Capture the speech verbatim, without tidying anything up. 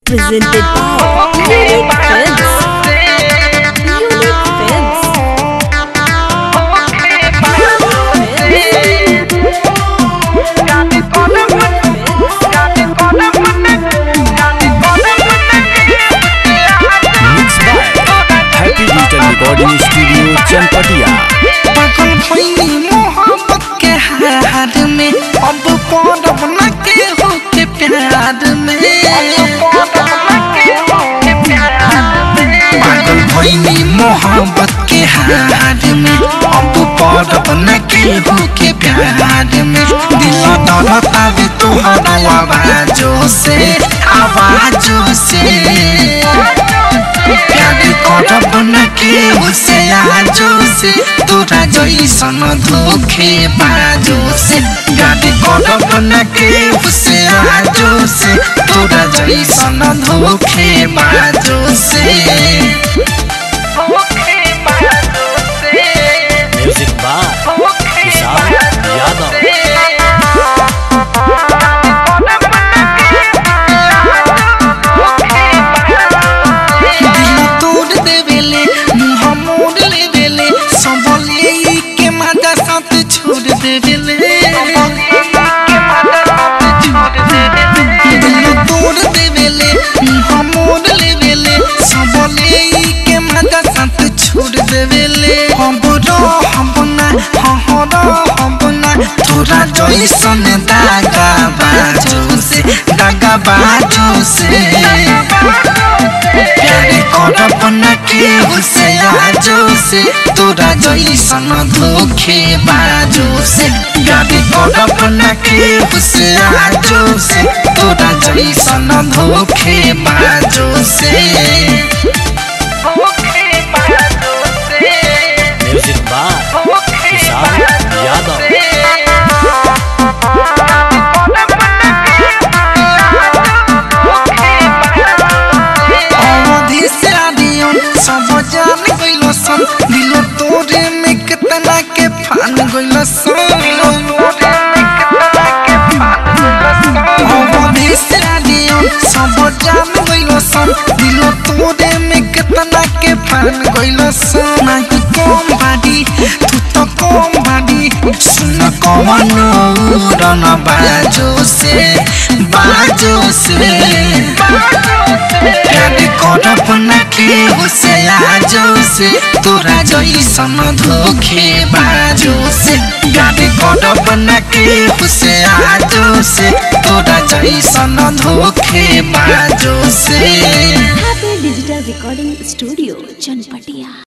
Presented by Unique Films. Unique Films. Mixed by Happy Digital Recording Studio Chanpatia. पागल भइनी मोहब्बत के हार में अब पड़ब न के हो के प्यार में। पागल भइनी मोहब्बत के हार में अब पड़ब न के हो के प्यार में। दिल धड़कावे तोहरा आवाजों से आवाजों से प्यार करब न के उसे आजो से तोरा जैसन धोखे बाजो से। प्यार करब न के उसे आजो से तोरा जैसन धोखे बाजो से। Music by Vishal Yadav. तोरा जैसन दागा बाजो से दागा बाजो से प्यार करब न के उसे आजो से तोरा जैसन धोखे बाजो से। प्यार करब न के उसे आजो से तोरा जैसन धोखे बाजो से। Music by Vishal Yadav. दिलो तोरे में कितना के फान गइल सन। सब जान गइल सन दिलो तोरे में कितना के फान गइल सन। नहीं कम बाड़ी तू तो कम बाड़ी सुन कौन रन बाजो से बाजो से। प्यार करब न के उसे आजो से तोरा जैसन धोखे बाजो से। प्यार करब न के उसे आजो से तोरा जैसन धोखे बाजो से। Happy Digital Recording Studio Chanpatia.